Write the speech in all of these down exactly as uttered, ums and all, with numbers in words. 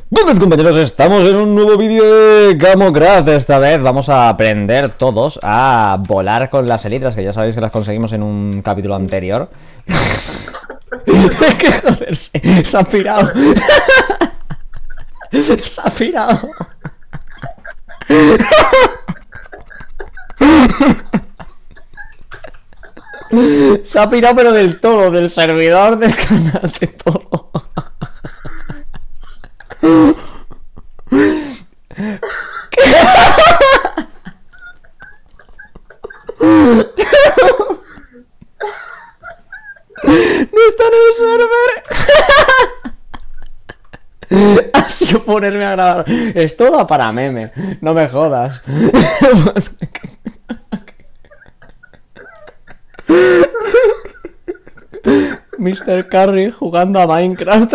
Bueno, compañeros, estamos en un nuevo vídeo de Gamocraft. Esta vez vamos a aprender todos a volar con las elitras, que ya sabéis que las conseguimos en un capítulo anterior. ¡Qué joderse! Se ha pirado. Se ha pirado. Se ha pirado pero del todo, del servidor, del canal, de todo. No está en el server. Ha sido ponerme a grabar. Es todo para meme. No me jodas. mister Curry jugando a Minecraft.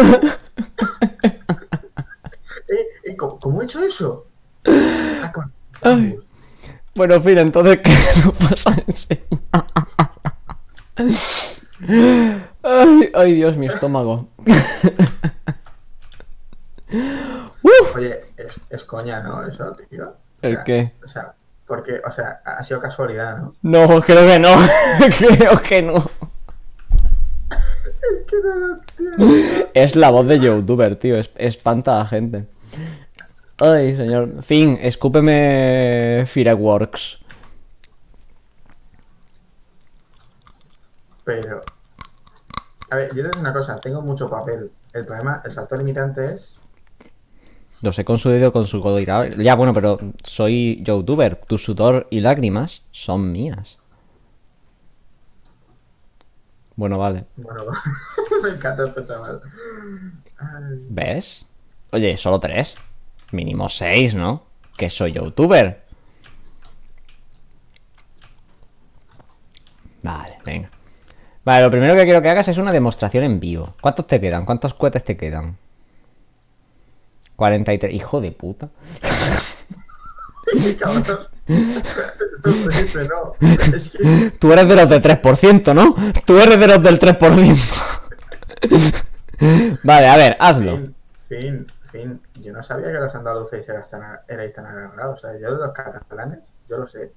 Eh, eh, ¿cómo, ¿Cómo he hecho eso? Ah, con... Ay. Bueno, en fin, entonces, ¿qué nos pasa a enseñar? Ay, ay, Dios, mi estómago. Uf. Oye, es, es coña, ¿no? Eso, tío. O ¿El sea, qué? O sea, porque, o sea, ha sido casualidad, ¿no? No, creo que no. Creo que no. Es que no lo entiendo. Es la voz de youtuber, tío. Es, espanta a la gente. Ay, señor. Fin, escúpeme Fireworks. Pero... A ver, yo te digo una cosa. Tengo mucho papel. El problema, el factor limitante es... Los he consumido con su código. Ya, bueno, pero soy youtuber. Tu sudor y lágrimas son mías. Bueno, vale. Bueno, me encanta este chaval. Ay. ¿Ves? Oye, solo tres. Mínimo seis, ¿no? Que soy youtuber. Vale, venga. Vale, lo primero que quiero que hagas es una demostración en vivo. ¿Cuántos te quedan? ¿Cuántos cohetes te quedan? cuarenta y tres. Hijo de puta. Cabrón. No, es que... Tú eres de los del tres por ciento, ¿no? Tú eres de los del tres por ciento. Vale, a ver, hazlo. Fin, fin, fin. Yo no sabía que los andaluces erais tan, erais tan agarrados. O sea, yo de los catalanes, yo lo sé.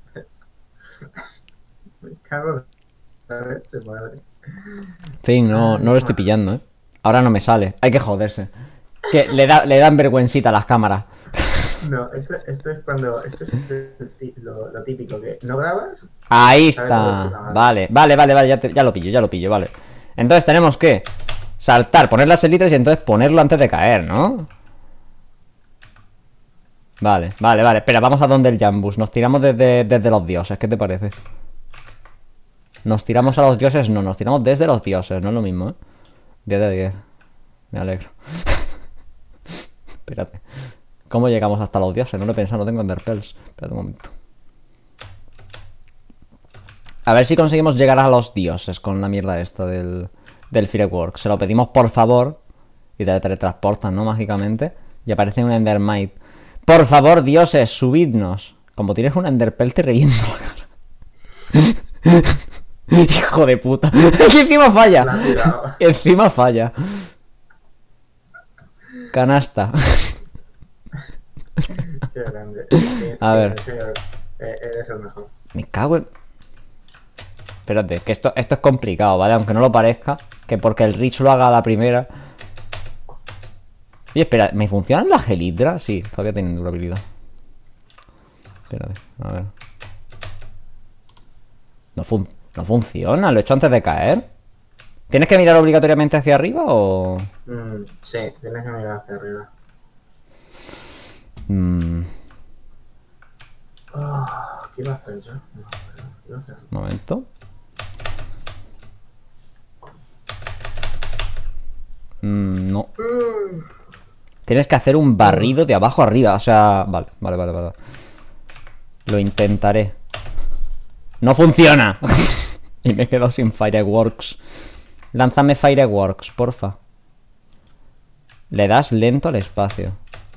Me cago en la leche, madre. Fin, no, no lo estoy pillando, ¿eh? Ahora no me sale. Hay que joderse. Que le, da, le dan vergüencita a las cámaras. No, esto, esto es cuando... Esto es el, lo, lo típico, que no grabas... Ahí sabes todo de está. puta madre. Vale, vale, vale, vale. Ya, te- ya lo pillo, ya lo pillo, vale. Entonces tenemos que saltar, poner las elitras y entonces ponerlo antes de caer, ¿no? Vale, vale, vale. Espera, vamos a donde el Jambus. Nos tiramos desde, desde los dioses. ¿Qué te parece? Nos tiramos a los dioses. No, nos tiramos desde los dioses. No es lo mismo, ¿eh? diez de diez. Me alegro. Espérate. ¿Cómo llegamos hasta los dioses? No lo he pensado, no tengo enderpearls. Espérate un momento. A ver si conseguimos llegar a los dioses con la mierda esta del, del Fireworks. Se lo pedimos por favor y te teletransportan, ¿no? Mágicamente. Y aparece un endermite. Por favor, dioses, subidnos. Como tienes un enderpearl te reviento la cara. Hijo de puta. Y encima falla. La has tirado. Encima falla. Canasta. Qué grande. Sí, A sí, ver. sí, eh, eres el mejor. Me cago en... Espérate, que esto, esto es complicado, ¿vale? Aunque no lo parezca. Que porque el Rich lo haga a la primera. Oye, espera, ¿me funcionan las gelitras? Sí, todavía tienen durabilidad. Espérate, a ver. No, fun no funciona, lo he hecho antes de caer. ¿Tienes que mirar obligatoriamente hacia arriba o...? Mm, sí, tienes que mirar hacia arriba. Mm, Oh, ¿qué iba a hacer yo? No, pero, ¿qué iba a hacer? un momento. Mm, no. Mm. Tienes que hacer un barrido de abajo arriba. O sea, vale, vale, vale, vale. Lo intentaré. ¡No funciona! Y me he quedado sin Fireworks. Lánzame Fireworks, porfa. Le das lento al espacio.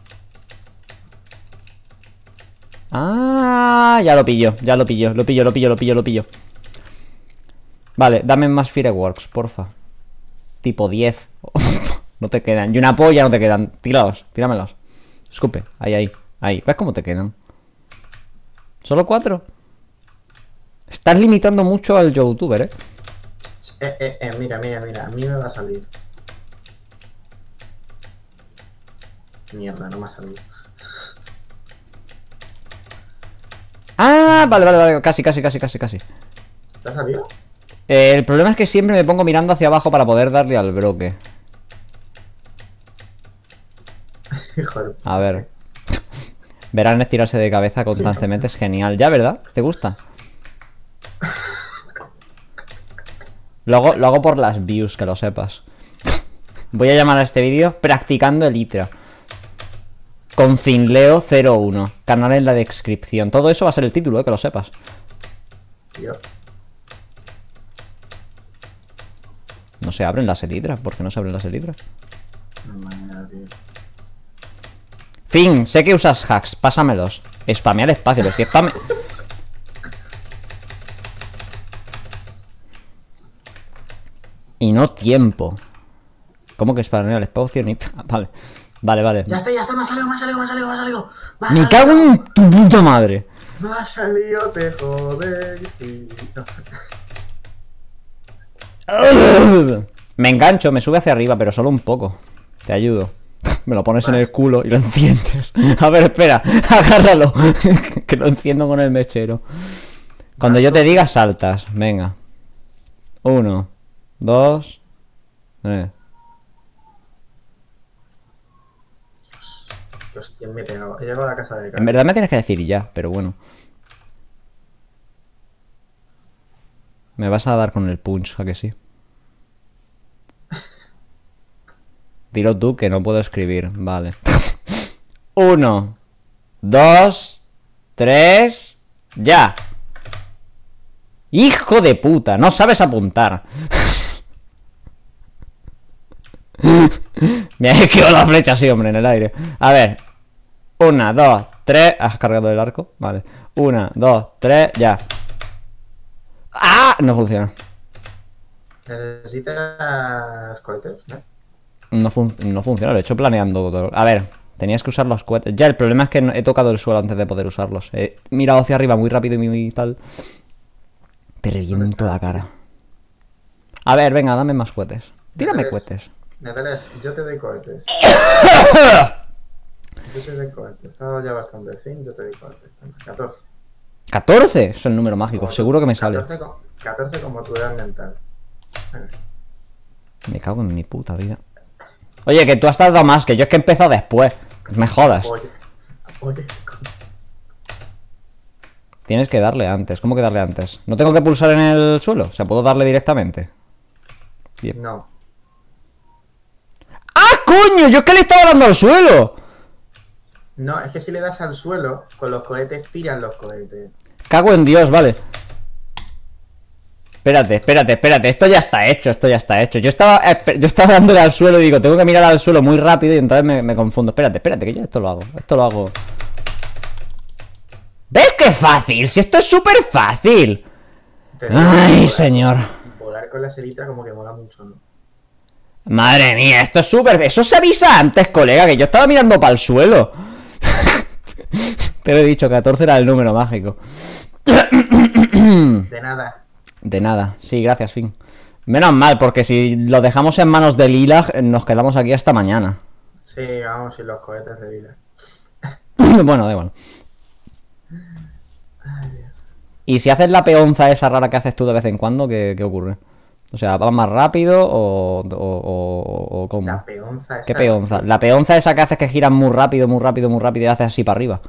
Ah, ya lo pillo, ya lo pillo, lo pillo, lo pillo, lo pillo, lo pillo. Vale, dame más Fireworks, porfa. Tipo diez. No te quedan. Y una polla no te quedan. Tíralos, tíramelos. Escupe. Ahí, ahí. Ahí. ¿Ves cómo te quedan? ¿Solo cuatro? Estás limitando mucho al youtuber, ¿eh? Eh, eh, eh, mira, mira, mira. A mí me va a salir. Mierda, no me ha salido. Ah, vale, vale, vale. Casi, casi, casi, casi, casi. ¿Te ha salido? Eh, el problema es que siempre me pongo mirando hacia abajo para poder darle al bloque. Hijo de... A ver. Verán estirarse de cabeza constantemente es genial. ¿Ya, verdad? ¿Te gusta? Lo hago, lo hago por las views, que lo sepas. Voy a llamar a este vídeo Practicando Elytra. Con Finleo cero uno. Canal en la descripción. Todo eso va a ser el título, eh, que lo sepas. Yo. No se abren las elitras. ¿Por qué no se abren las elitras? Manera, tío. Fin, sé que usas hacks. Pásamelos. Spamear espacio. Lo estoy spame... Y no tiempo. ¿Cómo que spamear espacio? Ni... Vale. Vale, vale. Ya está, ya está, me ha salido, me ha salido, me ha salido, me ha salido. Me ha Me salido. cago en tu puta madre. Me ha salido, te jodéis. Me engancho, me sube hacia arriba, pero solo un poco. Te ayudo. Me lo pones en el culo y lo enciendes. A ver, espera, agárralo. Que lo enciendo con el mechero. Cuando yo te diga, saltas. Venga. Uno, dos, tres. Hostia, me he pegado. He llegado a la casa de En Carlos. verdad me tienes que decir ya, pero bueno. Me vas a dar con el punch, ¿a que sí? Dilo tú que no puedo escribir, vale. Uno, dos, tres, ya. Hijo de puta, no sabes apuntar. Me ha quedado la flecha así, hombre, en el aire. A ver. Una, dos, tres. ¿Has cargado el arco? Vale. Una, dos, tres, ya. ¡Ah! No funciona. ¿Necesitas cohetes? ¿No? No, fun no funciona, lo he hecho planeando todo. A ver, tenías que usar los cohetes. Ya, el problema es que no he tocado el suelo antes de poder usarlos. He mirado hacia arriba muy rápido y muy tal. Te reviento la cara. A ver, venga, dame más cohetes. Tírame Neteles, cohetes. Neteles, yo te doy cohetes. Yo te doy cohetes. He dado ya bastante fin, yo te doy cohetes. catorce. ¿catorce? Es el número mágico, Como seguro tu- que me sale. catorce, co- catorce como tu edad mental. Venga. Me cago en mi puta vida. Oye, que tú has tardado más, que yo es que he empezado después. Me jodas. Oye, oye, Tienes que darle antes. ¿Cómo que darle antes? ¿No tengo que pulsar en el suelo? O sea, ¿puedo darle directamente? Bien. no. ¡Ah, coño! Yo es que le estaba dando al suelo. No, es que si le das al suelo, con los cohetes tiran los cohetes. Cago en Dios, vale. Espérate, espérate, espérate. Esto ya está hecho, esto ya está hecho. Yo estaba, yo estaba dándole al suelo y digo, tengo que mirar al suelo muy rápido y entonces me, me confundo. Espérate, espérate, que yo esto lo hago. Esto lo hago. ¿Ves qué fácil? Si esto es súper fácil. Te digo, Ay, volar- señor. Volar con la selita como que mola mucho, ¿no? Madre mía, esto es súper... Eso se avisa antes, colega, que yo estaba mirando para el suelo. Te lo he dicho, catorce era el número mágico. De nada. De nada. Sí, gracias, Fin. Menos mal, porque si lo dejamos en manos de Lilag, nos quedamos aquí hasta mañana. Sí, vamos, sin los cohetes de vida. Bueno, da igual. Y si haces la peonza esa rara que haces tú de vez en cuando, ¿qué, qué ocurre? O sea, ¿vas más rápido o, o, o, o cómo? La peonza esa. ¿Qué peonza? La peonza esa que haces que giras muy rápido, muy rápido, muy rápido y haces así para arriba.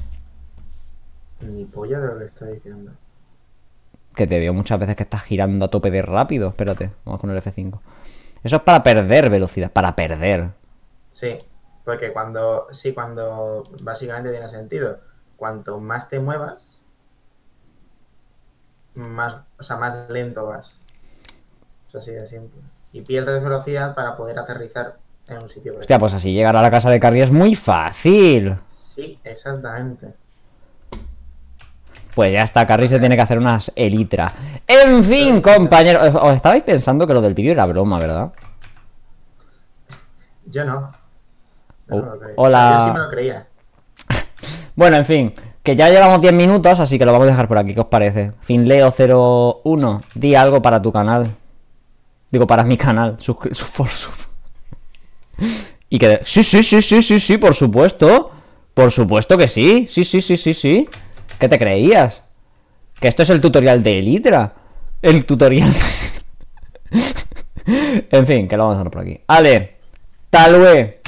Ni polla de lo que está diciendo. Que te veo muchas veces que estás girando a tope de rápido. Espérate, vamos con el F cinco. Eso es para perder velocidad, para perder. Sí, porque cuando... Sí, cuando... Básicamente tiene sentido. Cuanto más te muevas, más... O sea, más lento vas. Es así de simple. Y pierdes velocidad para poder aterrizar en un sitio. Hostia, pues así llegar a la casa de Carrie es muy fácil. Sí, exactamente. Pues ya está, Carrie se tiene que hacer unas elitras. En fin, compañeros. Os estabais pensando que lo del vídeo era broma, ¿verdad? Yo no. Yo Oh, no me lo creo. hola. O sea, yo sí me lo creía. Bueno, en fin, que ya llevamos diez minutos, así que lo vamos a dejar por aquí. ¿Qué os parece? Finleo cero uno, di algo para tu canal. Digo, para mi canal. Suscri- su- for sub. Y que... de- Sí, sí, sí, sí, sí, sí, por supuesto. Por supuesto que sí. Sí, sí, sí, sí, sí. ¿Qué te creías? Que esto es el tutorial de Elytra. El tutorial de... En fin, que lo vamos a dejar por aquí. Ale, talue.